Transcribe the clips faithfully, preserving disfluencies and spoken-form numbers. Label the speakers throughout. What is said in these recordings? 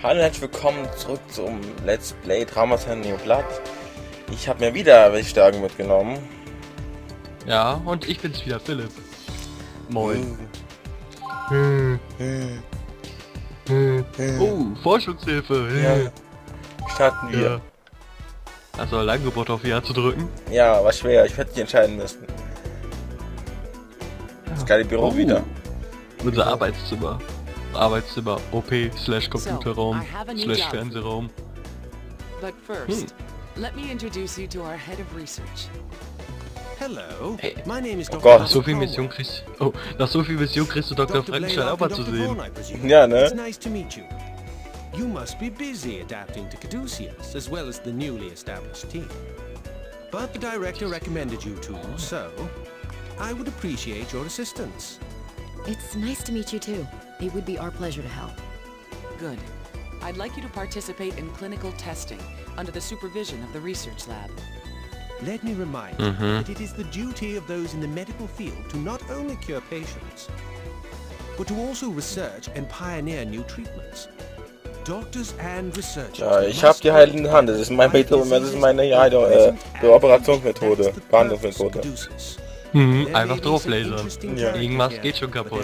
Speaker 1: Hallo und herzlich willkommen zurück zum Let's Play Traumata Neo Blood. Ich habe mir wieder welche Stärken mitgenommen.
Speaker 2: Ja, und ich bin's wieder, Philipp. Moin.
Speaker 1: Hm.
Speaker 2: Hm. Hm. Hm. Oh, Forschungshilfe.
Speaker 1: Ja. Starten wir.
Speaker 2: Ja. Hast du ein Angebot auf Ja zu drücken?
Speaker 1: Ja, war schwer. Ich hätte dich entscheiden müssen. Das geile Büro
Speaker 2: Oh.
Speaker 1: wieder.
Speaker 2: Unser Arbeitszimmer. Arbeitszimmer, O P, slash Computerraum, slash Fernsehraum.
Speaker 3: But first, let me introduce you to our head of research.
Speaker 4: Hello,
Speaker 2: Hey.
Speaker 4: my name is
Speaker 1: Oh
Speaker 4: Doctor
Speaker 1: Gott.
Speaker 2: Nach so viel Mission kriegst oh, nach so viel Mission kriegst du Doktor Frankenstein auch mal zu sehen.
Speaker 1: Ja, ne?
Speaker 4: It's nice to meet you. You must be busy adapting to Caduceus, as well as the newly established team. But the director recommended you two, so I would appreciate your assistance.
Speaker 5: It's nice to meet you too. It would be our pleasure to help.
Speaker 3: Good. I'd like you to participate in clinical testing under the supervision of the research lab.
Speaker 4: Let me remind
Speaker 2: Mhm.
Speaker 4: you that it is the duty of those in the medical field to not only cure patients, but to also research and pioneer new treatments. Doctors and researchers.
Speaker 1: Ja, ich habe die heilende Hand. Das ist mein Methode, das ist meine Heilung, äh, die Operationsmethode, Behandlungsmethode.
Speaker 2: Mhm, einfach drauf lasern.
Speaker 1: Ja.
Speaker 2: Irgendwas geht schon kaputt.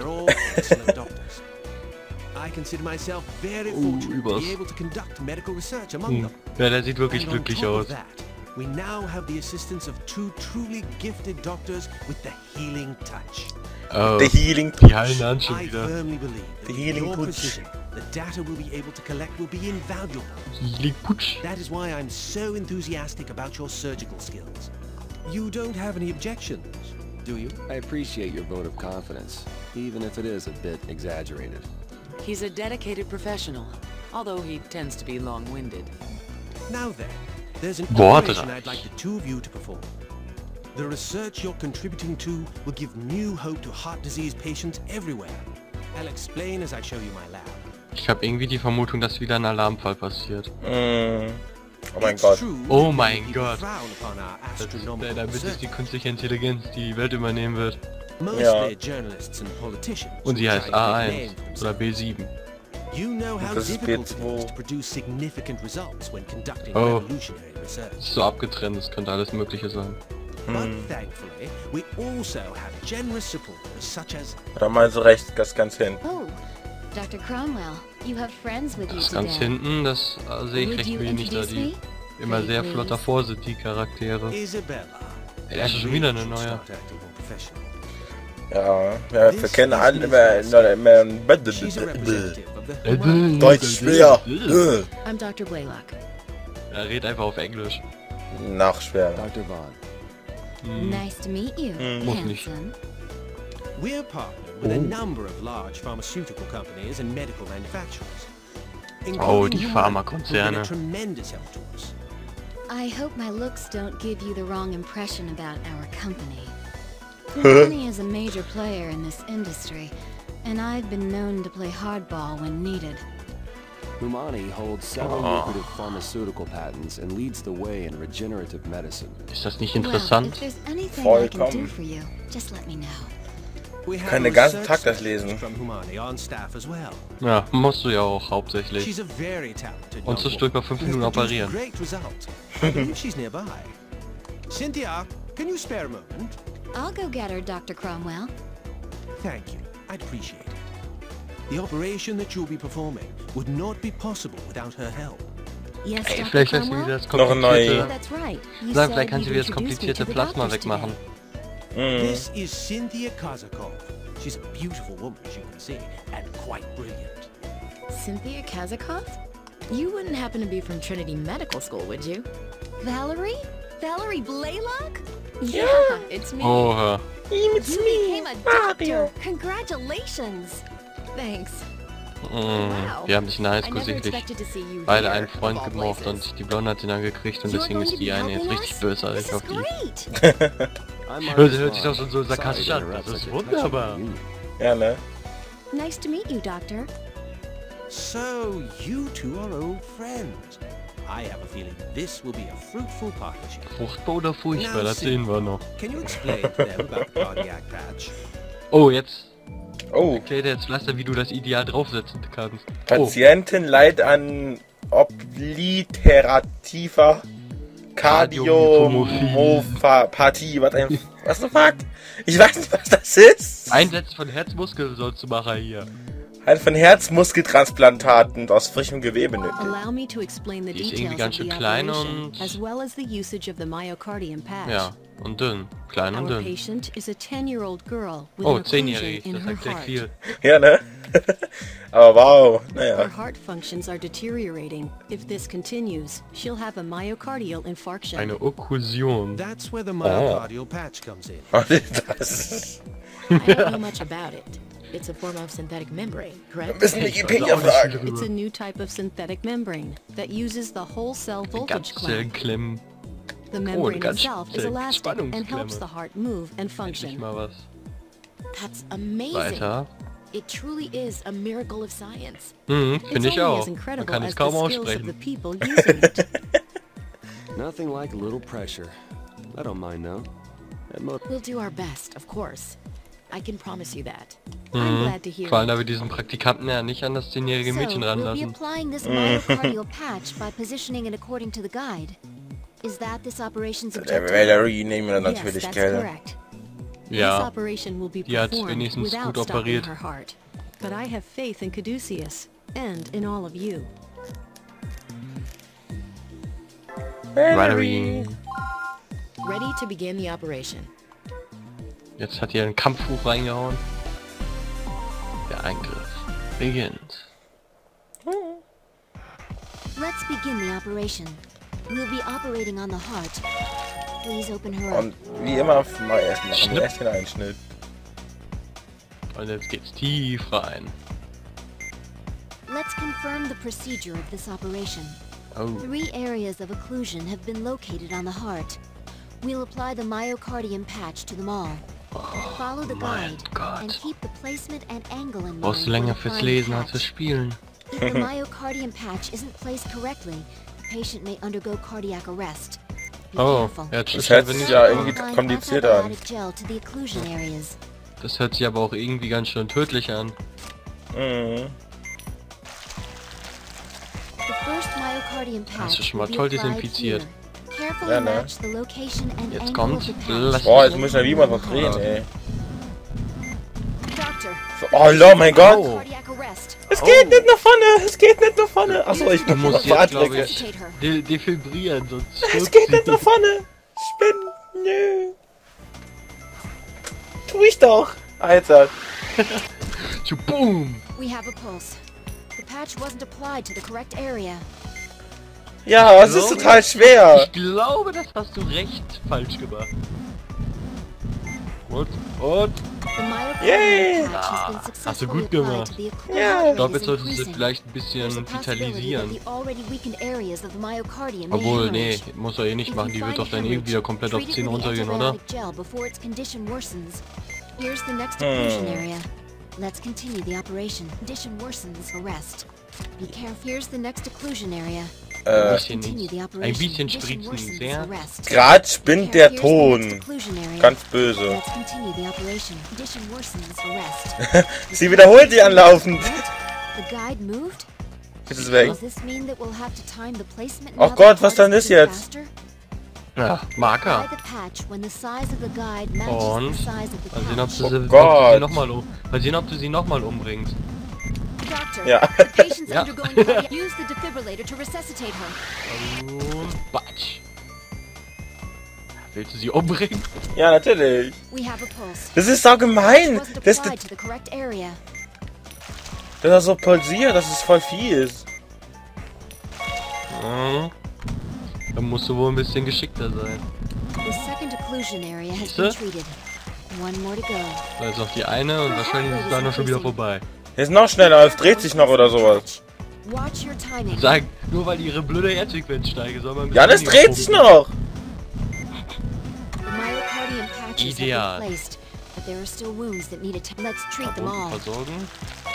Speaker 4: I consider myself very
Speaker 2: Oh,
Speaker 4: fortunate to
Speaker 2: übers.
Speaker 4: be able to conduct medical research among
Speaker 2: Hm.
Speaker 4: them.
Speaker 2: Ja, der sieht wirklich
Speaker 4: And on
Speaker 2: glücklich
Speaker 4: top of
Speaker 2: aus.
Speaker 4: that, we now have the assistance of two truly gifted doctors with the healing touch.
Speaker 2: Oh,
Speaker 1: The Healing
Speaker 2: die heilen an schon
Speaker 4: I
Speaker 2: wieder.
Speaker 4: firmly believe that
Speaker 1: The
Speaker 4: with
Speaker 1: healing
Speaker 4: your
Speaker 1: touch.
Speaker 4: precision, the data we'll be able to collect will be invaluable.
Speaker 2: Healing Putsch.
Speaker 4: That is why I'm so enthusiastic about your surgical skills. You don't have any objections, do you?
Speaker 6: I appreciate your vote of confidence, even if it is a bit exaggerated.
Speaker 3: He's a dedicated professional, although he tends to be long-winded.
Speaker 4: Now then, there's an
Speaker 2: Wortreich.
Speaker 4: operation I'd like the two of you to perform. The research you're contributing to will give new hope to heart disease patients everywhere. I'll explain as I show you my lab.
Speaker 2: Ich habe irgendwie die Vermutung, dass wieder ein Alarmfall passiert.
Speaker 1: Mm. Oh mein
Speaker 4: It's
Speaker 1: Gott.
Speaker 4: true
Speaker 2: Oh
Speaker 4: that
Speaker 2: mein
Speaker 4: many people
Speaker 2: Gott.
Speaker 4: frown upon our
Speaker 2: Das ist,
Speaker 4: astronomical
Speaker 2: äh, damit ist die
Speaker 4: research.
Speaker 2: künstliche Intelligenz die Welt übernehmen wird.
Speaker 4: Mostly
Speaker 1: Ja.
Speaker 4: journalists and politicians
Speaker 2: Und sie
Speaker 4: who
Speaker 2: heißt
Speaker 4: try to
Speaker 2: A
Speaker 4: make a
Speaker 2: eins
Speaker 4: name for
Speaker 2: oder
Speaker 4: themselves.
Speaker 2: B sieben.
Speaker 4: You know how
Speaker 1: Das ist
Speaker 4: difficult
Speaker 1: B
Speaker 4: it
Speaker 1: zwei.
Speaker 4: is to produce significant results when conducting
Speaker 2: Oh.
Speaker 4: revolutionary research.
Speaker 2: Das ist so abgetrennt, das könnte alles Mögliche sein.
Speaker 4: But thankfully, we also have generous supporters such as
Speaker 1: Da meinst du rechts, das ganz hin.
Speaker 5: Oh, Doctor Cromwell, you have friends with you
Speaker 2: Das ganz
Speaker 5: today.
Speaker 2: hinten, das äh, sehe ich
Speaker 5: Would
Speaker 2: recht
Speaker 5: you
Speaker 2: wenig, da
Speaker 5: introduce
Speaker 2: die
Speaker 5: me?
Speaker 2: immer
Speaker 5: Pretty
Speaker 2: sehr
Speaker 5: please.
Speaker 2: flotter vor sind, die Charaktere.
Speaker 4: Isabella.
Speaker 2: Ey, da ist schon wieder eine neue.
Speaker 4: Start acting more professional.
Speaker 1: Ja, ja, wir kennen alle immer, immer, immer
Speaker 4: She's a representative of the
Speaker 1: Deutsch schwer. Äh.
Speaker 5: I'm Doctor Blaylock.
Speaker 2: Er redet einfach auf Englisch.
Speaker 1: Nach schwer.
Speaker 6: Doctor Vaughn,
Speaker 2: Hm.
Speaker 5: Nice to meet you,
Speaker 2: Muss nicht.
Speaker 5: handsome.
Speaker 4: We're partnered with a number of large pharmaceutical companies and medical manufacturers.
Speaker 2: Oh, die
Speaker 4: including Humana,
Speaker 2: Pharmakonzerne.
Speaker 4: who've been a tremendous help to us.
Speaker 5: I hope my looks don't give you the wrong impression about our company. Humani is a major player in this industry, and I've been known to play hardball when needed.
Speaker 6: Humani holds several
Speaker 2: Oh.
Speaker 6: lucrative pharmaceutical patents and leads the way in regenerative medicine.
Speaker 2: Ist das nicht
Speaker 5: Well,
Speaker 2: interessant?
Speaker 5: if there's anything I can do
Speaker 1: Vollkommen.
Speaker 5: for you, just let me know.
Speaker 4: We have
Speaker 1: Kann den
Speaker 4: a
Speaker 1: ganzen
Speaker 4: research
Speaker 1: Tag das
Speaker 4: specialist
Speaker 1: lesen.
Speaker 4: from Humani on staff as well.
Speaker 2: Ja, musst du ja auch hauptsächlich.
Speaker 4: She's a very talented
Speaker 2: Und
Speaker 4: young
Speaker 2: zwischendurch mal
Speaker 4: woman
Speaker 2: fünf
Speaker 4: who has
Speaker 2: Minuten
Speaker 4: produced
Speaker 2: operieren.
Speaker 4: Great results. I believe she's nearby. Cynthia, can you spare a moment?
Speaker 5: I'll go get her, Doctor Cromwell.
Speaker 4: Thank you. I'd appreciate it. The operation that you'll be performing would not be possible without her help.
Speaker 5: Yes,
Speaker 2: Ey,
Speaker 5: Doctor
Speaker 2: vielleicht lässt sie
Speaker 5: Cromwell?
Speaker 2: wieder das
Speaker 1: Noch ein
Speaker 5: Oh,
Speaker 2: komplizierte...
Speaker 5: that's right. You
Speaker 2: Sag,
Speaker 5: said
Speaker 2: vielleicht kann sie
Speaker 5: you'd
Speaker 2: wieder das
Speaker 5: introduce me
Speaker 2: komplizierte
Speaker 5: to the
Speaker 2: Plasma
Speaker 5: doctors
Speaker 2: wegmachen.
Speaker 5: today.
Speaker 1: Mm.
Speaker 4: This is Cynthia Kazakov. She's a beautiful woman, as you can see, and quite brilliant.
Speaker 5: Cynthia Kazakov? You wouldn't happen to be from Trinity Medical School, would you? Valerie? Valerie Blaylock? Yeah, it's me.
Speaker 2: Oha.
Speaker 5: You became a doctor. Congratulations. Thanks.
Speaker 2: Mm, wir haben sich in der
Speaker 5: I
Speaker 2: Highschool
Speaker 5: never
Speaker 2: sicherlich
Speaker 5: expected to see you
Speaker 2: beide
Speaker 5: here,
Speaker 2: einen Freund
Speaker 5: of all
Speaker 2: gemocht
Speaker 5: places.
Speaker 2: und die Blonde hat ihn dann gekriegt und
Speaker 5: You're
Speaker 2: deswegen
Speaker 5: going
Speaker 2: ist
Speaker 5: to be
Speaker 2: die eine jetzt
Speaker 5: helping
Speaker 2: richtig
Speaker 5: us?
Speaker 2: bösartig
Speaker 5: This
Speaker 2: auf
Speaker 5: is
Speaker 2: die.
Speaker 5: great.
Speaker 6: I'm
Speaker 2: Hört,
Speaker 6: Marcus
Speaker 2: hört sich doch
Speaker 6: Vaughn.
Speaker 2: schon so sarkastisch
Speaker 6: Sorry
Speaker 2: an.
Speaker 6: to interrupt
Speaker 2: Das ist
Speaker 6: such a touching
Speaker 2: wunderbar.
Speaker 6: reunion.
Speaker 1: Ja, ne?
Speaker 5: Nice to meet you, Doctor.
Speaker 4: So, you two are old friends. I have a feeling this will be a fruitful partnership.
Speaker 2: Fruchtbar oder furchtbar,
Speaker 4: Now,
Speaker 2: das
Speaker 4: Sid,
Speaker 2: sehen wir noch.
Speaker 4: Can you explain to them about the cardiac patch?
Speaker 2: Oh, jetzt
Speaker 1: Oh,
Speaker 2: Erklär dir jetzt Pflaster, wie du das ideal draufsetzen kannst. Oh,
Speaker 1: Patientin leidet an obliterativer Kardiomyopathie. Was ein... Was the fuck? Ich weiß nicht, was das ist.
Speaker 2: Einsätze von Herzmuskel sollst du machen hier.
Speaker 1: Halt von Herzmuskeltransplantaten aus frischem Gewebe nötig.
Speaker 7: Allow me to explain the
Speaker 2: Die ist irgendwie
Speaker 7: details
Speaker 2: ganz
Speaker 7: of the
Speaker 2: schön klein
Speaker 7: operation,
Speaker 2: und-
Speaker 7: as well as the usage of the myocardium patch.
Speaker 2: Ja, und dünn. Klein und
Speaker 7: Our
Speaker 2: dünn.
Speaker 7: patient is a ten-year-old girl with
Speaker 2: Oh,
Speaker 7: an
Speaker 2: zehnjährig,
Speaker 7: occlusion in
Speaker 2: das
Speaker 7: her
Speaker 2: erklärt
Speaker 7: heart.
Speaker 2: viel.
Speaker 1: Ja, ne? Aber wow, naja.
Speaker 7: Her heart functions are deteriorating. If this continues, she'll have a myocardial infarction.
Speaker 2: Eine Okklusion.
Speaker 4: That's where the myocardial patch comes in.
Speaker 1: Das
Speaker 8: I don't know much about it. It's a form of synthetic membrane, correct?
Speaker 1: müssen Wikipedia fragen.
Speaker 7: It's a new type of synthetic membrane that uses the whole cell voltage clamp.
Speaker 2: Ganzzellklemmen.
Speaker 7: The membrane
Speaker 2: ganz
Speaker 7: itself is
Speaker 2: schnell.
Speaker 7: elastic and helps
Speaker 2: Spannungsklemme.
Speaker 7: the heart move and
Speaker 2: Endlich
Speaker 7: function.
Speaker 2: mal was.
Speaker 8: That's amazing.
Speaker 2: Weiter.
Speaker 8: It truly is a miracle of science.
Speaker 2: Mhm,
Speaker 7: It's
Speaker 2: finde ich
Speaker 7: only
Speaker 2: auch.
Speaker 7: as
Speaker 2: Man
Speaker 7: incredible
Speaker 2: kann
Speaker 7: as
Speaker 2: es
Speaker 7: the
Speaker 2: kaum
Speaker 7: skills of the
Speaker 2: aussprechen.
Speaker 7: people using it.
Speaker 6: Nothing like a little pressure. I don't mind now. That mo-
Speaker 8: We'll do our best, of course. I can promise you that.
Speaker 7: I'm glad to hear
Speaker 2: Vor allem, da
Speaker 7: it.
Speaker 2: wir diesen Praktikanten ja nicht an das zehnjährige
Speaker 5: So,
Speaker 2: Mädchen
Speaker 5: we'll be
Speaker 2: ranlassen.
Speaker 5: applying this myocardial patch by positioning it according to the guide. Is that this operation's
Speaker 1: Der
Speaker 5: objective?
Speaker 1: Valerie nehmen wir
Speaker 7: Yes,
Speaker 1: natürlich,
Speaker 7: that's
Speaker 1: gell?
Speaker 7: correct. This
Speaker 2: Ja,
Speaker 7: operation will be
Speaker 2: die hat
Speaker 7: performed
Speaker 2: wenigstens
Speaker 7: without
Speaker 2: gut
Speaker 7: stopping
Speaker 2: operiert.
Speaker 7: her heart. But I have faith in Caduceus and in all of you.
Speaker 2: Valerie.
Speaker 8: Ready to begin the operation.
Speaker 2: Jetzt hat hier ein Kampfbuch reingehauen. Der Eingriff beginnt.
Speaker 5: Let's begin the operation. We'll be operating on the heart. Please open her up.
Speaker 1: Und wie immer mal erst machen
Speaker 2: Schnipp.
Speaker 1: wir erst den Einschnitt.
Speaker 2: Und jetzt geht's tief rein.
Speaker 5: Let's confirm the procedure of this operation.
Speaker 2: Oh,
Speaker 5: Three areas of occlusion have been located on the heart. We'll apply the myocardium patch to them all. Follow the
Speaker 2: mein
Speaker 5: guide
Speaker 2: Gott.
Speaker 5: and keep the placement and angle in mind.
Speaker 2: brauchst du
Speaker 5: when
Speaker 2: länger fürs
Speaker 5: applying the
Speaker 2: Lesen als fürs
Speaker 5: patch.
Speaker 2: Spielen.
Speaker 5: If the myocardium patch isn't placed correctly, the patient may undergo cardiac arrest. Be
Speaker 2: Oh,
Speaker 5: careful.
Speaker 2: jetzt
Speaker 1: Das
Speaker 2: schnell,
Speaker 1: hört
Speaker 2: wenn
Speaker 1: sich
Speaker 2: ich...
Speaker 1: ja irgendwie
Speaker 5: Applying
Speaker 1: kompliziert an.
Speaker 5: antibiotic gel to the occlusion areas.
Speaker 2: Das hört sich aber auch irgendwie ganz schön tödlich an.
Speaker 1: Mhm.
Speaker 5: The first myocardium
Speaker 2: Hast du
Speaker 5: patch
Speaker 2: schon mal
Speaker 5: will be
Speaker 2: toll
Speaker 5: applied
Speaker 2: desinfiziert.
Speaker 5: here. Carefully
Speaker 1: Ja, ne?
Speaker 5: match the location and
Speaker 2: Jetzt
Speaker 5: angle
Speaker 2: kommt...
Speaker 5: of the patch.
Speaker 2: Lass
Speaker 1: Boah, jetzt müssen wir wie mal noch drehen, ey.
Speaker 5: Doctor,
Speaker 1: So, oh, oh mein Gott!
Speaker 2: Oh.
Speaker 5: cardiac arrest.
Speaker 1: Es geht nicht nach vorne! Es geht nicht nach vorne! Achso, ich
Speaker 2: Du
Speaker 1: muss
Speaker 2: musst
Speaker 1: noch
Speaker 2: jetzt, glaube
Speaker 1: drücken.
Speaker 2: ich,
Speaker 5: Resuscitate her.
Speaker 2: de defibrieren, sonst
Speaker 1: Es
Speaker 2: stirbt
Speaker 1: geht nicht
Speaker 2: sie.
Speaker 1: nach vorne! Spinnen! Nö! Tu ich doch! Alter!
Speaker 2: Tschu, Boom!
Speaker 5: We have a pulse. The patch wasn't applied to the correct area.
Speaker 1: Ja, es ist
Speaker 2: glaube-
Speaker 1: total schwer!
Speaker 2: Ich glaube, das hast du recht falsch gemacht. Und, und,
Speaker 5: The myocardium
Speaker 1: Yay!
Speaker 5: patch has been
Speaker 2: hast du
Speaker 5: successfully
Speaker 2: gut
Speaker 5: applied
Speaker 2: gemacht.
Speaker 5: to the occlusion
Speaker 1: Ja.
Speaker 2: ich
Speaker 5: areas
Speaker 2: glaube, jetzt solltest du
Speaker 5: increasing.
Speaker 2: vielleicht ein
Speaker 5: There's
Speaker 2: bisschen
Speaker 5: a possibility that
Speaker 2: vitalisieren.
Speaker 5: the already weakened areas of the myocardium may
Speaker 2: Obwohl, nee,
Speaker 5: hemorrhage.
Speaker 2: muss er eh nicht
Speaker 5: If
Speaker 2: machen,
Speaker 5: you
Speaker 2: die wird
Speaker 5: find
Speaker 2: doch dann
Speaker 5: hemorrhage,
Speaker 2: irgendwie wieder komplett auf
Speaker 5: treat it
Speaker 2: zehn
Speaker 5: with the
Speaker 2: runtergehen, oder?
Speaker 5: antibiotic gel before its condition worsens. Here's the next
Speaker 1: Hmm.
Speaker 5: occlusion area. Let's continue the operation. Condition worsens, arrest. Be careful. Here's the next occlusion area.
Speaker 2: Ein
Speaker 1: Äh,
Speaker 2: bisschen
Speaker 5: Continue
Speaker 2: nicht.
Speaker 5: the
Speaker 2: Ein
Speaker 5: operation.
Speaker 2: bisschen
Speaker 5: Condition
Speaker 2: spritzen
Speaker 5: worsens,
Speaker 2: nicht sehr.
Speaker 5: arrest.
Speaker 1: grad spinnt der
Speaker 5: Here's the next
Speaker 1: Ton.
Speaker 5: occlusion area.
Speaker 1: Ganz böse.
Speaker 5: Let's continue the operation. Condition worsens, arrest.
Speaker 1: Sie wiederholt die anlaufend.
Speaker 5: What? The guide moved?
Speaker 1: Ist es weg?
Speaker 5: Does this mean that we'll have to time the placement
Speaker 1: Oh
Speaker 5: now
Speaker 1: Gott,
Speaker 5: that
Speaker 1: was
Speaker 5: the heart
Speaker 1: dann
Speaker 5: is
Speaker 1: ist
Speaker 5: beating
Speaker 1: jetzt?
Speaker 5: faster?
Speaker 2: Ja,
Speaker 5: Apply
Speaker 2: Marker.
Speaker 5: the patch when the size of the guide matches
Speaker 2: Und?
Speaker 5: the size of the
Speaker 2: Mal sehen, ob
Speaker 5: patch.
Speaker 2: du
Speaker 1: Oh
Speaker 2: sie, ob du
Speaker 1: Gott.
Speaker 2: sie nochmal um, mal sehen, ob du sie nochmal umbringst.
Speaker 5: Doctor,
Speaker 1: Ja.
Speaker 5: the patient's
Speaker 2: Ja.
Speaker 5: undergoing cardiac. Use the defibrillator to resuscitate her.
Speaker 2: Und Batsch. Willst du sie umbringen?
Speaker 1: Ja, natürlich.
Speaker 5: We have a pulse.
Speaker 1: Das ist so gemein.
Speaker 5: Wasn't
Speaker 1: Das,
Speaker 5: applied to the correct area.
Speaker 1: dass er so pulsiert, das ist voll fies.
Speaker 2: Ja. Da musst du wohl ein bisschen geschickter sein.
Speaker 5: The second occlusion area has
Speaker 2: Siehste?
Speaker 5: been treated. One more to go.
Speaker 2: Da ist noch die eine und wahrscheinlich ist es dann noch schon wieder vorbei.
Speaker 1: Er ist noch schneller, es dreht sich noch oder sowas.
Speaker 5: Watch your timing.
Speaker 2: Sagen, nur weil ihre blöde Herzfrequenz steigt, soll man ein
Speaker 1: Ja, das
Speaker 2: bisschen
Speaker 1: dreht sich noch.
Speaker 5: The myocardium patches
Speaker 2: Ideal.
Speaker 5: have been placed, but there are still wounds that need attention. Let's treat them all.
Speaker 2: Wunden versorgen.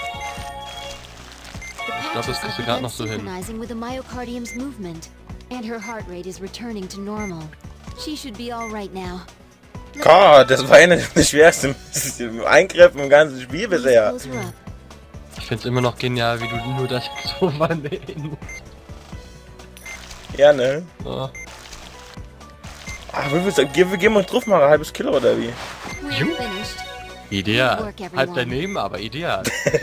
Speaker 5: The
Speaker 2: glaub, das
Speaker 5: patches
Speaker 2: kriegst
Speaker 5: have
Speaker 2: du grad
Speaker 5: begun
Speaker 2: noch so hin.
Speaker 5: synchronizing with the myocardium's movement, and her heart rate is returning to normal. She should be all right now.
Speaker 1: Gott, das war einer der schwersten Eingriffe im ganzen Spiel bisher.
Speaker 2: Ich find's immer noch genial, wie du nur das so vernehmen musst.
Speaker 1: Ja, ne?
Speaker 2: So.
Speaker 1: Ah, wie willst du, gehen wir mal drauf machen, ein halbes Kilo oder wie?
Speaker 2: Juh. Ideal. Halb daneben, aber ideal.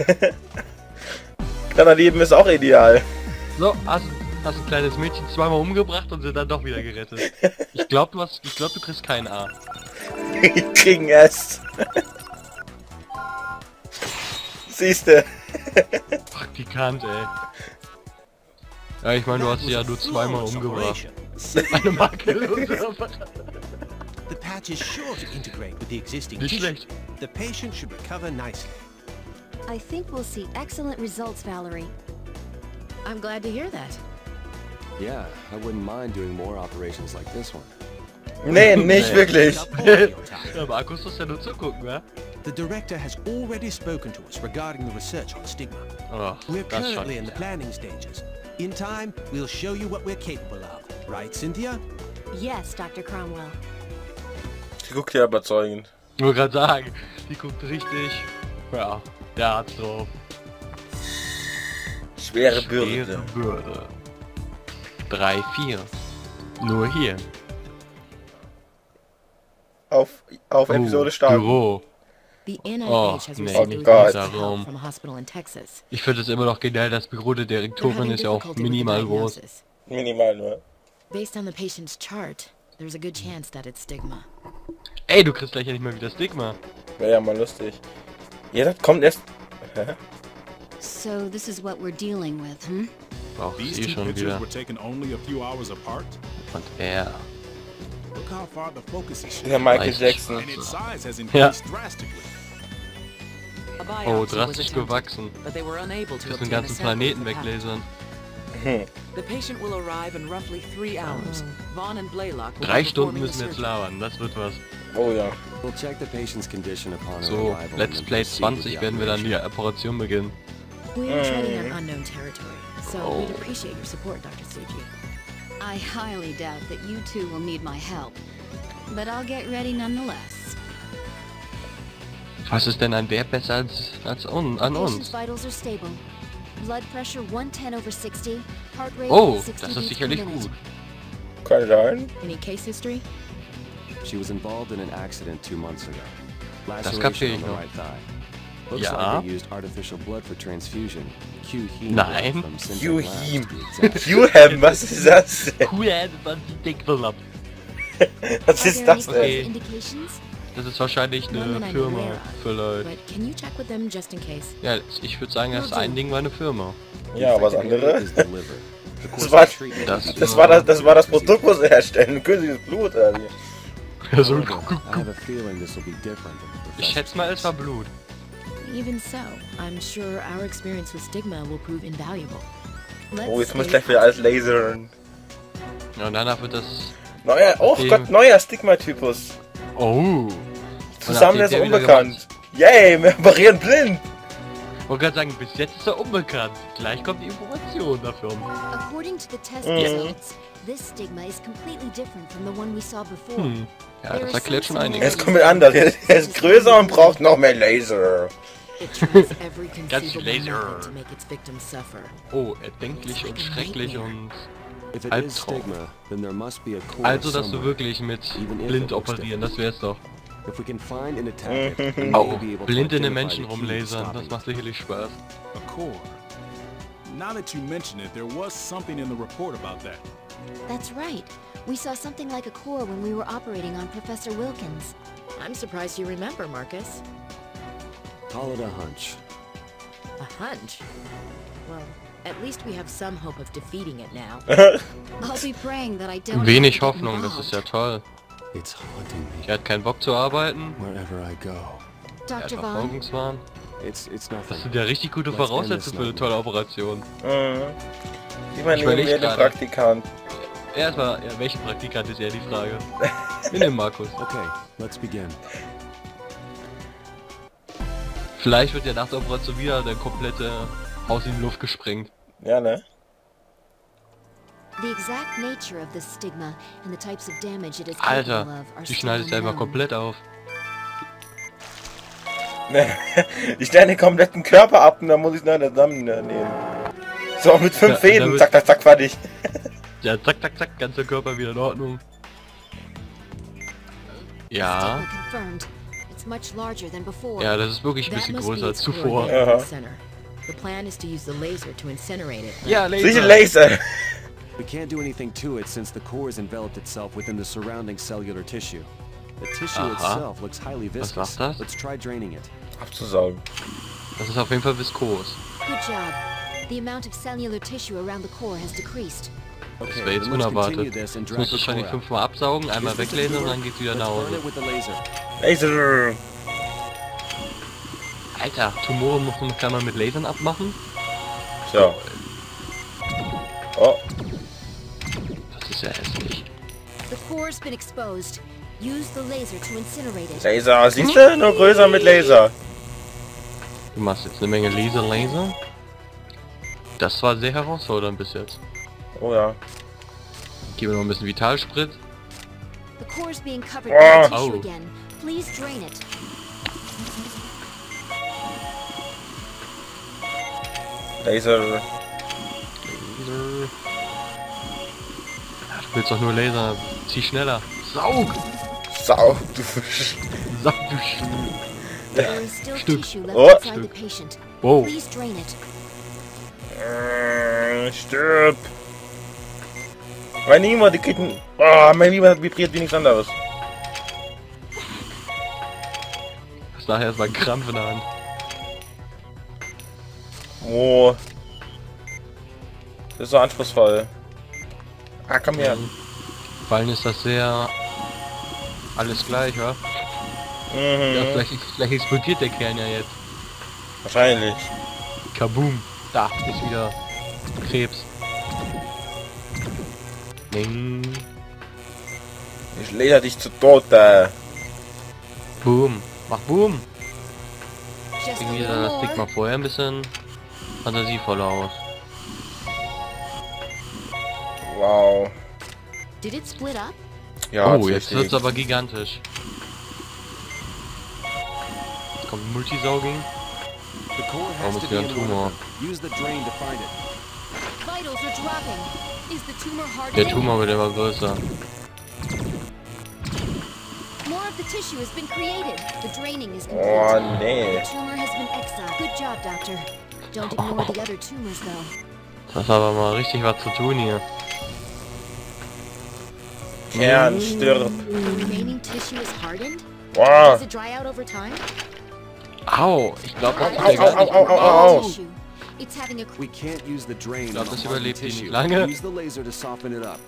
Speaker 1: Kleiner Leben ist auch ideal.
Speaker 2: So, hast, hast ein kleines Mädchen zweimal umgebracht und sie dann doch wieder gerettet. Ich glaube, du hast, ich glaube, du kriegst kein A.
Speaker 1: Wir kriegen es. Siehste.
Speaker 2: Praktikant, ey. Ja, ich meine, du hast sie ja nur zweimal umgebracht. Eine makellose.
Speaker 4: The patch is sure to integrate with the existing
Speaker 2: Nicht
Speaker 4: tissue.
Speaker 2: schlecht.
Speaker 4: The patient should recover nicely.
Speaker 5: I think we'll see excellent results, Valerie.
Speaker 8: I'm glad to hear that.
Speaker 6: Yeah, I wouldn't mind doing more operations like this one.
Speaker 1: Nee, nicht wirklich.
Speaker 2: Ja, Markus muss ja nur zugucken, wa?
Speaker 4: The director has already spoken to us regarding the research on stigma.
Speaker 2: Oh,
Speaker 4: We're
Speaker 2: das schon.
Speaker 4: currently in the planning stages. In time, we'll show you what we're capable of. Right, Cynthia?
Speaker 5: Yes, Doctor Cromwell.
Speaker 1: Die guckt ja überzeugend.
Speaker 2: Ich wollte gerade sagen, die guckt richtig. Ja, der hat's drauf.
Speaker 1: Schwere
Speaker 2: Schwere
Speaker 1: Bürde.
Speaker 2: Bürde. drei, vier. Nur hier.
Speaker 1: Auf, auf Episode starten.
Speaker 2: Büro.
Speaker 8: The N I H
Speaker 2: Oh,
Speaker 8: has
Speaker 2: nee,
Speaker 8: received
Speaker 1: nicht
Speaker 8: requests
Speaker 2: dieser
Speaker 8: for help
Speaker 2: Raum.
Speaker 8: from a hospital in Texas.
Speaker 2: Ich finde es immer noch genial, das Büro der
Speaker 8: They're
Speaker 2: Direktorin
Speaker 8: having
Speaker 2: ist ja auch
Speaker 8: difficulty with the
Speaker 2: minimal groß.
Speaker 8: diagnosis.
Speaker 1: Minimal nur.
Speaker 8: Based on the patient's chart, there's a good chance that it's stigma.
Speaker 2: Ey, du kriegst gleich ja nicht mehr wieder Stigma.
Speaker 1: Wäre ja mal lustig. Ja, das kommt erst... Hä?
Speaker 5: So this is what we're dealing with, hm?
Speaker 2: Braucht
Speaker 9: These
Speaker 2: eh
Speaker 9: two
Speaker 2: schon
Speaker 9: pictures
Speaker 2: wieder.
Speaker 9: were taken only a few hours apart.
Speaker 2: Und er.
Speaker 9: Look how far the focus is
Speaker 1: Der
Speaker 9: shifting,
Speaker 1: Michael
Speaker 2: Weiß.
Speaker 1: Jackson.
Speaker 9: and its size has
Speaker 2: Ja.
Speaker 9: increased drastically.
Speaker 3: A biopsy
Speaker 2: Oh,
Speaker 3: was
Speaker 2: drastisch
Speaker 3: attempted,
Speaker 2: gewachsen.
Speaker 3: but they were unable to
Speaker 2: Das den
Speaker 3: obtain a
Speaker 2: ganzen
Speaker 3: sample of
Speaker 2: Planeten
Speaker 3: the pathogen.
Speaker 2: weglasern.
Speaker 3: The patient will arrive in roughly three hours. Vaughn and Blaylock will
Speaker 2: Drei
Speaker 3: be
Speaker 2: Stunden
Speaker 3: performing the
Speaker 2: müssen wir jetzt
Speaker 3: surgery.
Speaker 2: labern, das wird was.
Speaker 1: Oh ja.
Speaker 6: We'll check the patient's condition upon her
Speaker 2: So,
Speaker 6: arrival
Speaker 2: Let's
Speaker 6: and
Speaker 2: Play
Speaker 6: proceed with
Speaker 2: zwanzig
Speaker 6: the
Speaker 2: werden wir dann
Speaker 6: operation.
Speaker 2: die Operation beginnen.
Speaker 8: We are treading on unknown territory, so
Speaker 2: Oh.
Speaker 8: we'd appreciate your support, Doctor Suji.
Speaker 5: I highly doubt that you two will need my help. But I'll get ready nonetheless.
Speaker 2: Was ist denn an der besser als, als un, an
Speaker 5: Patient's
Speaker 2: uns?
Speaker 5: vitals are stable. Blood pressure one ten over sixty. Heart rate
Speaker 2: Oh,
Speaker 5: sixty
Speaker 2: das ist
Speaker 5: beats
Speaker 2: sicherlich
Speaker 5: per minute.
Speaker 2: gut.
Speaker 1: Kann sein.
Speaker 8: Any case history?
Speaker 6: She was involved in an accident two months ago.
Speaker 2: kapiere
Speaker 6: Laceration
Speaker 2: ich
Speaker 6: on the
Speaker 2: noch.
Speaker 6: right thigh. Looks
Speaker 2: Ja.
Speaker 6: like they used artificial blood for transfusion. Q-heme
Speaker 2: Nein.
Speaker 6: blood from Syntec Labs,
Speaker 1: Q-heme.
Speaker 6: to be exact.
Speaker 1: Q-Ham, was ist das denn?
Speaker 2: Cool, das ist developed.
Speaker 1: Was
Speaker 5: Are
Speaker 1: ist
Speaker 5: there
Speaker 1: das
Speaker 5: any
Speaker 2: Okay.
Speaker 1: denn?
Speaker 5: indications?
Speaker 2: Das ist wahrscheinlich
Speaker 8: None
Speaker 2: eine
Speaker 8: that I know
Speaker 2: Firma,
Speaker 8: aware of.
Speaker 2: vielleicht.
Speaker 8: But can you check with them just in case?
Speaker 2: Ja, ich würde sagen, das ein Ding war eine Firma.
Speaker 1: Ja, was
Speaker 6: Infected area
Speaker 1: andere?
Speaker 6: is the liver. The course
Speaker 1: Das war,
Speaker 6: of treatment
Speaker 2: das-
Speaker 6: will be
Speaker 1: das war das, das war das Produkt, was sie herstellen. Künstliches Blut, oder wie?
Speaker 2: Ja, so,
Speaker 6: However, I have a feeling this will be different than the
Speaker 2: ich
Speaker 6: professor's
Speaker 2: schätze mal, es war
Speaker 6: case.
Speaker 2: Blut.
Speaker 8: Even so, I'm sure our experience with stigma will prove invaluable.
Speaker 5: Let's
Speaker 1: Oh, jetzt muss ich
Speaker 5: stay
Speaker 1: gleich wieder alles lasern.
Speaker 2: Ja, und danach wird das...
Speaker 1: Neuer, oh
Speaker 2: Okay.
Speaker 1: Gott, neuer Stigma-Typus.
Speaker 2: Oh!
Speaker 1: Zusammen
Speaker 2: Und
Speaker 1: ist
Speaker 2: hat
Speaker 1: er
Speaker 2: der wieder
Speaker 1: unbekannt. Yay, wir operieren blind.
Speaker 2: Ich wollte gerade sagen, bis jetzt ist er unbekannt. Gleich kommt die Information davon.
Speaker 5: According to the test
Speaker 1: Mhm.
Speaker 5: results, this stigma is completely different from the one we saw before.
Speaker 2: Hm. Ja,
Speaker 5: There
Speaker 2: das
Speaker 5: are
Speaker 2: erklärt schon
Speaker 5: some
Speaker 2: einiges.
Speaker 1: Jetzt kommt mit anders. Er ist größer und braucht noch mehr Laser.
Speaker 8: It tries every
Speaker 2: Ganz
Speaker 8: conceivable
Speaker 2: laser.
Speaker 8: method to make its victims suffer.
Speaker 2: Oh, erdenklich und schrecklich und...
Speaker 6: If it is
Speaker 2: Albtraum.
Speaker 6: stigma, then there must be a core
Speaker 2: Also, dass du
Speaker 6: somewhere.
Speaker 2: wirklich mit blind operieren, das wär's doch.
Speaker 6: If we can find and attack it, we may
Speaker 2: Oh,
Speaker 6: be able to
Speaker 2: blind in den
Speaker 6: identify
Speaker 2: Menschen
Speaker 6: the key to
Speaker 2: rumlasern,
Speaker 6: stopping
Speaker 2: das macht sicherlich Spaß.
Speaker 9: A core. Now that you mention it, there was something in the report about that.
Speaker 5: That's right. We saw something like a core when we were operating on Professor Wilkins.
Speaker 8: I'm surprised you remember, Marcus.
Speaker 6: it. Call it a hunch.
Speaker 8: A hunch? Well, at least we have some hope of defeating it now.
Speaker 5: I'll be praying that I don't
Speaker 2: Wenig
Speaker 5: have to get
Speaker 2: Hoffnung, das
Speaker 5: involved.
Speaker 2: ist ja toll.
Speaker 6: It's haunting me
Speaker 2: Er hat keinen Bock zu arbeiten,
Speaker 6: wherever I go.
Speaker 2: er hat
Speaker 5: Doctor Vaughn,
Speaker 2: Erfahrungswahn.
Speaker 6: It's it's
Speaker 2: Das
Speaker 6: nothing.
Speaker 2: sind ja richtig gute
Speaker 6: Let's end
Speaker 2: Voraussetzungen
Speaker 6: this
Speaker 2: für eine
Speaker 6: nightmare.
Speaker 2: tolle Operation.
Speaker 1: Mhm. Ich meine,
Speaker 2: Ich
Speaker 1: nehmen
Speaker 2: überleg
Speaker 1: wir den
Speaker 2: gerade.
Speaker 1: Praktikant.
Speaker 2: Erstmal, ja, welche Praktikant ist eher die Frage? Wir nehmen Markus.
Speaker 6: Okay, let's begin.
Speaker 2: Vielleicht wird ja nach der Operation wieder der komplette Haus in die Luft gesprengt.
Speaker 1: Ja, ne?
Speaker 5: The exact nature of this stigma and the types of damage it is
Speaker 2: Alter,
Speaker 5: capable of are
Speaker 2: die
Speaker 5: still
Speaker 2: schneidest du einfach
Speaker 5: unknown.
Speaker 2: komplett auf.
Speaker 1: Ich schneide den kompletten Körper ab und dann muss ich es nachher zusammennehmen. So, mit fünf
Speaker 2: Ja,
Speaker 1: Fäden.
Speaker 2: damit-
Speaker 1: Zack, zack, zack, fertig.
Speaker 2: Ja, zack, zack, zack, ganzer Körper wieder in Ordnung. Ja,
Speaker 5: Stigma confirmed. It's much larger than before.
Speaker 2: ja, das ist wirklich ein
Speaker 8: That
Speaker 2: bisschen
Speaker 8: must be
Speaker 2: größer als
Speaker 8: its
Speaker 2: zuvor.
Speaker 8: coordinating
Speaker 1: Aha.
Speaker 8: center. The plan is to use the laser to incinerate it.
Speaker 2: Ja,
Speaker 1: Sicher
Speaker 2: Laser.
Speaker 1: Laser.
Speaker 6: We can't do anything to it since the core has enveloped itself within the surrounding cellular tissue. The tissue
Speaker 2: Aha.
Speaker 6: itself looks highly
Speaker 2: Was
Speaker 6: viscous.
Speaker 2: macht das?
Speaker 6: Let's try draining it.
Speaker 1: Abzusaugen.
Speaker 2: Das ist auf jeden Fall viskos.
Speaker 5: Good job. The amount of cellular tissue around the core has decreased.
Speaker 2: Das
Speaker 6: Okay,
Speaker 2: wäre jetzt
Speaker 6: then let's continue
Speaker 2: unerwartet.
Speaker 6: this and
Speaker 2: Ich
Speaker 6: drag
Speaker 2: muss
Speaker 6: the core
Speaker 2: wahrscheinlich
Speaker 6: out.
Speaker 2: fünfmal absaugen, einmal
Speaker 6: Is this a
Speaker 2: weglasern und
Speaker 6: tumor?
Speaker 2: dann geht's wieder
Speaker 6: Let's
Speaker 2: nach
Speaker 6: burn
Speaker 2: Hause.
Speaker 6: it with the laser.
Speaker 1: Laser.
Speaker 2: Alter, Tumore muss man, kann man mit Lasern abmachen?
Speaker 1: So. Oh.
Speaker 2: Das ist ja hässlich.
Speaker 5: The core's been exposed. Use the laser to incinerate it.
Speaker 1: Laser. Siehst du? Nur größer mit Laser.
Speaker 2: Du machst jetzt eine Menge Laser, Laser. Das war sehr herausfordernd bis jetzt.
Speaker 1: Oh ja.
Speaker 2: Geben wir noch ein bisschen Vitalsprit.
Speaker 5: The core's being covered
Speaker 1: Ah.
Speaker 5: by the tissue
Speaker 2: Oh.
Speaker 5: again. Please drain it.
Speaker 1: Laser.
Speaker 2: Laser. Ja, du willst doch nur Laser. Zieh schneller. Saug!
Speaker 1: Sau. Du Fisch.
Speaker 2: Saug, du Sch...
Speaker 5: There is still
Speaker 2: Stück.
Speaker 5: tissue left
Speaker 1: Oh.
Speaker 5: inside the patient.
Speaker 2: Wow.
Speaker 5: Please drain it.
Speaker 1: Äh, Stirb. Mein Niemann, die kriegen... Oh, mein Niemann vibriert wie nichts anderes.
Speaker 2: Hast nachher erstmal einen Krampf in der Hand.
Speaker 1: Oh. Das ist so anspruchsvoll. Ah, komm her.
Speaker 2: Vor allem ist das sehr... Alles gleich, wa?
Speaker 1: Mhm.
Speaker 2: Ja, vielleicht, vielleicht explodiert der Kern ja jetzt.
Speaker 1: Wahrscheinlich.
Speaker 2: Kaboom. Da ist wieder Krebs. Ding.
Speaker 1: Ich laser dich zu Tode.
Speaker 2: Boom. Mach Boom.
Speaker 5: Just a
Speaker 2: Irgendwie
Speaker 5: little
Speaker 2: sah das
Speaker 5: more.
Speaker 2: Stigma vorher ein bisschen fantasievoller aus.
Speaker 1: Wow.
Speaker 5: Did it split up?
Speaker 1: Ja,
Speaker 2: Oh, jetzt wird's
Speaker 1: richtig.
Speaker 2: aber gigantisch. Jetzt kommt Multisauging.
Speaker 6: The core
Speaker 2: Warum
Speaker 6: has
Speaker 2: ist
Speaker 6: to be
Speaker 2: hier
Speaker 6: in
Speaker 2: ein
Speaker 6: one
Speaker 2: Tumor?
Speaker 6: of them. Use the drain to find it.
Speaker 5: Vitals are dropping. Is the tumor
Speaker 2: Der
Speaker 5: hardening?
Speaker 2: Tumor wird immer größer.
Speaker 5: More of the tissue has been created. The draining is complete.
Speaker 1: Oh, nee.
Speaker 5: The tumor has been exiled. Good job, Doctor. Don't ignore the other tumors, though.
Speaker 2: Das hat aber mal richtig was zu tun hier.
Speaker 1: Kern, stirb.
Speaker 5: The remaining tissue is hardened?
Speaker 1: Wow.
Speaker 5: Does it dry out over time?
Speaker 2: Au! Ich glaube, das
Speaker 1: Au,
Speaker 2: hat der
Speaker 1: au,
Speaker 2: gar nicht
Speaker 1: au, au, au, au.
Speaker 5: Tissue. It's having a
Speaker 6: We can't use the drain
Speaker 2: glaub,
Speaker 6: on
Speaker 2: das
Speaker 6: the hardened
Speaker 2: überlebt die nicht
Speaker 6: tissue.
Speaker 2: lange.
Speaker 6: Use the laser to soften it up.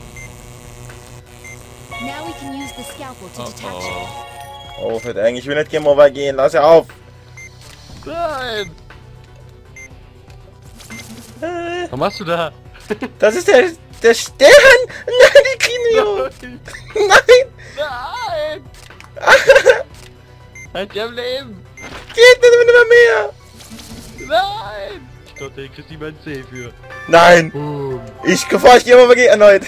Speaker 5: Now we can use the scalpel to
Speaker 2: Oh,
Speaker 5: detach it.
Speaker 2: oh.
Speaker 1: Oh, wird eng. Ich will nicht Game Over gehen. Lass ja auf.
Speaker 2: Nein!
Speaker 1: Äh,
Speaker 2: Was machst du da?
Speaker 1: Das ist der, der Stern. Nein, die Kino. Nein.
Speaker 2: Nein! Halt dir am Leben!
Speaker 1: Geht nicht immer mehr.
Speaker 2: Nein! Ich glaube, der kriegt niemand C für.
Speaker 1: Nein.
Speaker 2: Boom.
Speaker 1: Ich, bevor ich Game Over gehe, erneut.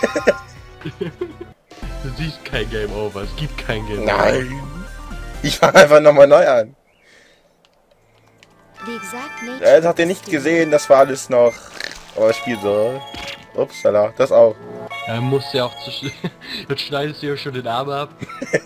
Speaker 2: Du siehst kein Game Over. Es gibt kein Game Over.
Speaker 1: Nein. Ich fange einfach nochmal neu an.
Speaker 5: The exact nature
Speaker 1: Ja, das habt ihr
Speaker 5: of
Speaker 1: nicht
Speaker 5: the
Speaker 1: gesehen. Das war alles noch... Oh, das Spiel so. Upsala, das auch.
Speaker 2: Er muss ja auch zu sch Jetzt schneidest du ja schon den Arm ab.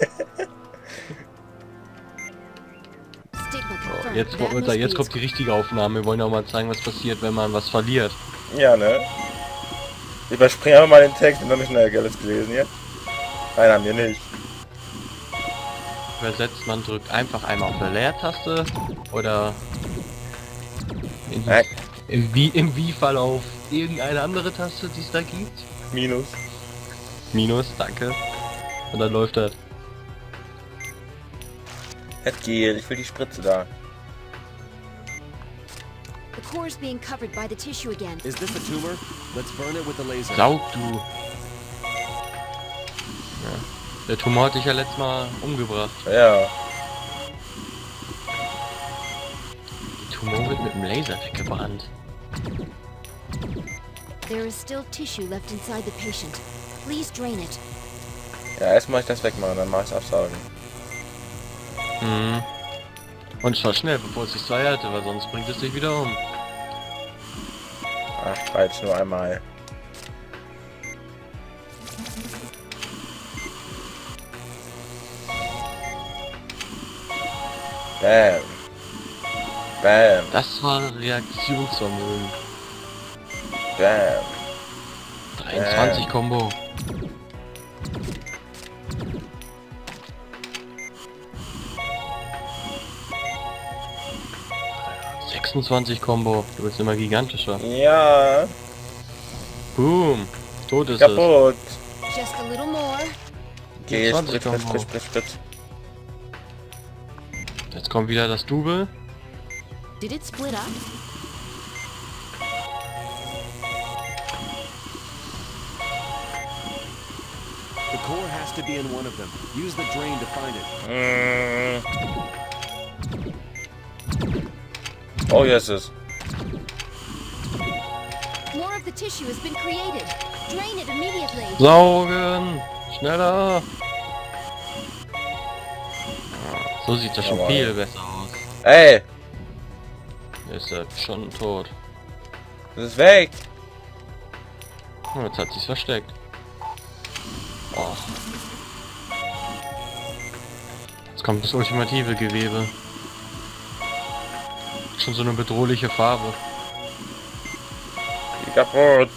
Speaker 5: stigma
Speaker 2: Oh,
Speaker 5: confirmed.
Speaker 2: jetzt,
Speaker 5: That
Speaker 2: kommt-
Speaker 5: must
Speaker 2: jetzt
Speaker 5: be its
Speaker 2: kommt die richtige Aufnahme. Wir wollen auch mal zeigen, was passiert, wenn man was verliert.
Speaker 1: Ja, ne? Überspringen wir mal den Text und dann schnell alles gelesen hier. Nein, haben wir nicht.
Speaker 2: Übersetzt, man drückt einfach einmal auf der Leertaste oder in,
Speaker 1: Nein.
Speaker 2: im, Wie, im Wie-Fall auf irgendeine andere Taste, die es da gibt.
Speaker 1: Minus.
Speaker 2: Minus, danke. Und dann läuft das.
Speaker 1: Het Gel, ich will die Spritze da.
Speaker 5: The core is being covered by the tissue again.
Speaker 6: Is this a tumor? Let's burn it with the laser.
Speaker 2: Saug, du! Ja. Der Tumor hat dich ja letztes Mal umgebracht.
Speaker 1: Ja.
Speaker 2: Der Tumor wird mit dem Laser weggebrannt.
Speaker 5: There is still tissue left inside the patient. Please drain it.
Speaker 1: Ja, erst mal ich das wegmachen, dann mach ich's absaugen.
Speaker 2: Hm. Und zwar schnell, bevor es sich zeierte, weil sonst bringt es dich wieder um.
Speaker 1: Ach, reizt nur einmal. Bam. Bam.
Speaker 2: Das war Reaktionsvermögen.
Speaker 1: Bam.
Speaker 2: dreiundzwanzig Combo. sechsundzwanzig Combo. Du bist immer gigantischer.
Speaker 1: Ja.
Speaker 2: Boom. Tot ist
Speaker 1: Kaputt.
Speaker 5: Just a little more.
Speaker 1: Geh,
Speaker 2: zwanzig
Speaker 1: Sprit, Sprit,
Speaker 2: Combo.
Speaker 1: Sprit, Sprit, Sprit.
Speaker 2: Jetzt kommt wieder das Double.
Speaker 5: Did it split up?
Speaker 6: The core has to be in one of them. Use the drain to find it.
Speaker 1: Mm. Oh, yes, es.
Speaker 5: More of the tissue has been created. Drain it immediately.
Speaker 2: Saugen! Schneller! So sieht das schon
Speaker 1: Jawohl.
Speaker 2: viel besser aus.
Speaker 1: Ey,
Speaker 2: Ist er schon tot.
Speaker 1: das ist weg.
Speaker 2: Oh, jetzt hat sich's versteckt. Oh. Jetzt kommt das ultimative Gewebe. Schon so eine bedrohliche Farbe.
Speaker 1: Die kaputt.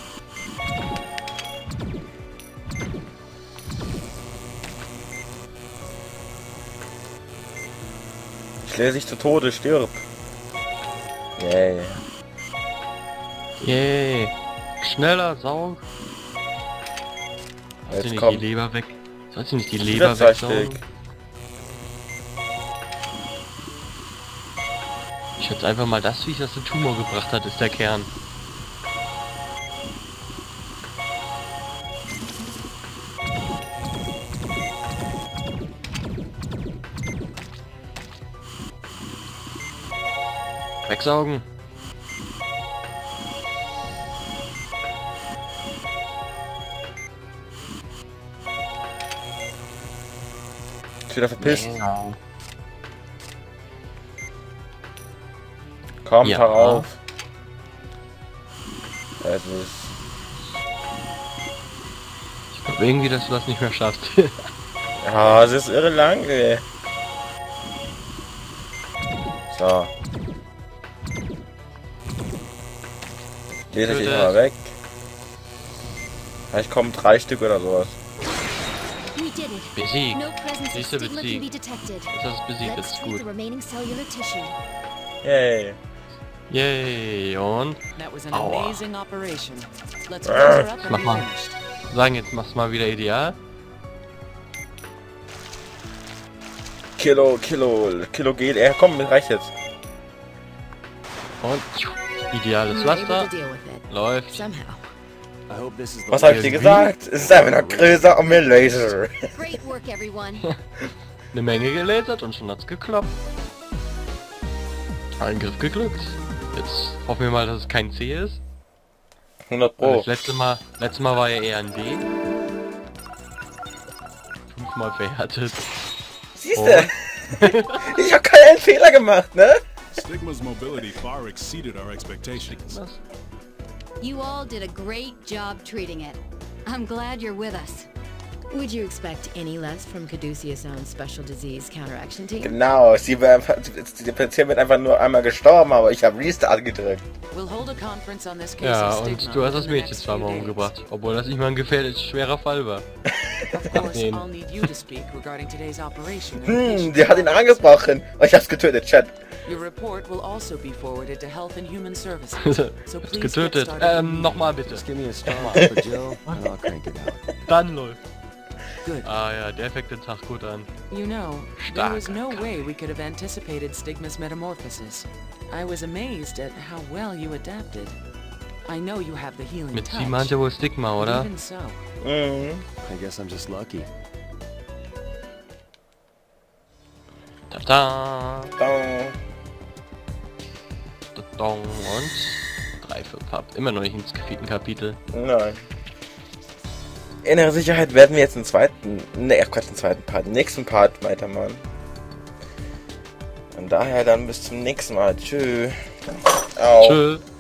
Speaker 1: Ich lese dich zu Tode, stirb. Yay.
Speaker 2: Yay! Schneller, Saug! Soll sie
Speaker 1: Jetzt
Speaker 2: nicht
Speaker 1: kommt
Speaker 2: die Leber weg? Soll sie nicht die
Speaker 1: wieder
Speaker 2: Leber
Speaker 1: zwei
Speaker 2: wegsaugen?
Speaker 1: Stück.
Speaker 2: Ich schätze einfach mal, das, wie es das den Tumor gebracht hat, ist der Kern. Wegsaugen!
Speaker 1: Ist wieder verpisst.
Speaker 2: Ja.
Speaker 1: Kommt
Speaker 2: Ja.
Speaker 1: herauf. Es ist...
Speaker 2: Ich glaube irgendwie, dass du das nicht mehr schaffst.
Speaker 1: Ja, es ist irre lang, ey. So. Lese ich dich
Speaker 2: Tötet.
Speaker 1: mal weg. Vielleicht kommen drei Stück oder sowas.
Speaker 5: We did it.
Speaker 2: Besiegt.
Speaker 5: No presence of
Speaker 2: Siehste,
Speaker 5: stigma can be
Speaker 2: besiegt.
Speaker 5: detected.
Speaker 2: Jetzt hast du es besiegt,
Speaker 5: Let's
Speaker 2: ist
Speaker 5: treat
Speaker 2: gut.
Speaker 5: the remaining cellular tissue.
Speaker 1: Yay.
Speaker 2: Yay, und
Speaker 3: That was an
Speaker 2: Aua.
Speaker 3: amazing operation. Let's close her up and
Speaker 2: Mach
Speaker 3: be
Speaker 2: mal.
Speaker 3: finished.
Speaker 2: sagen, jetzt machst du mal wieder ideal.
Speaker 1: Kilo, Kilo, Kilo geht. Er komm, reicht jetzt.
Speaker 2: Und tschu, ideales
Speaker 8: I'm able
Speaker 2: Pflaster.
Speaker 8: to deal with it.
Speaker 2: Läuft.
Speaker 8: Somehow.
Speaker 6: I hope this is the
Speaker 1: Was hab ich dir
Speaker 2: Irgendwie?
Speaker 1: gesagt? Es ist einfach noch größer und mehr Laser.
Speaker 5: Great work, everyone.
Speaker 2: Eine Menge gelasert und schon hat's geklappt. Angriff geglückt. Jetzt hoffen wir mal, dass es kein C ist.
Speaker 1: hundert
Speaker 2: Weil
Speaker 1: Pro.
Speaker 2: Das letzte Mal, letztes Mal war ja eher ein D. Fünfmal verhärtet.
Speaker 1: Siehste? Ich hab keinen Fehler gemacht, ne?
Speaker 9: Stigma's mobility far exceeded our expectations.
Speaker 2: Was?
Speaker 5: You all did a great job treating it. I'm glad you're with us.
Speaker 8: Would you expect any less from Caduceus' own special disease counteraction team?
Speaker 1: Genau, sie war einfach, der Patient wird einfach nur einmal gestorben, aber ich habe Restart gedrückt.
Speaker 3: We'll hold a conference on this case
Speaker 2: Ja,
Speaker 3: of
Speaker 2: und
Speaker 3: stigma
Speaker 2: du hast das
Speaker 3: within the
Speaker 2: Mädchen
Speaker 3: next
Speaker 2: zweimal
Speaker 3: few days.
Speaker 2: umgebracht. Obwohl das nicht mal ein gefährlich schwerer Fall war.
Speaker 3: Of course,
Speaker 2: Nee.
Speaker 3: I'll need you to speak regarding today's operation. and the
Speaker 1: Hm,
Speaker 3: patient's
Speaker 1: die hat ihn
Speaker 3: health.
Speaker 1: angesprochen. Und ich hab's getötet, Chat.
Speaker 3: Your report will also be forwarded to Health and Human Services. So
Speaker 2: Jetzt
Speaker 3: please get
Speaker 2: getötet.
Speaker 3: started
Speaker 2: Ähm,
Speaker 3: immediately.
Speaker 2: nochmal bitte.
Speaker 6: Just give me a strong for Jill, and I'll crank it out.
Speaker 2: Dann läuft.
Speaker 3: Good.
Speaker 2: Ah ja, der fängt den Tag gut an.
Speaker 3: You know, there was no
Speaker 2: Stark.
Speaker 3: way we could have anticipated Stigma's metamorphosis. I was amazed at how well you adapted. I know you have the healing
Speaker 2: Mit
Speaker 3: touch.
Speaker 2: sie meinte wohl Stigma,
Speaker 3: but
Speaker 2: oder?
Speaker 3: Even so,
Speaker 1: Mhm.
Speaker 6: I guess I'm just lucky.
Speaker 2: Da da.
Speaker 1: Dong.
Speaker 2: Da dong und drei, fünf habe. Immer noch nicht ins vierten Kapitel.
Speaker 1: Nein. Innere Sicherheit werden wir jetzt im zweiten, ne, ach Gott, im zweiten Part, im nächsten Part weitermachen. Von daher dann bis zum nächsten Mal. Tschö. Au.
Speaker 2: Tschö.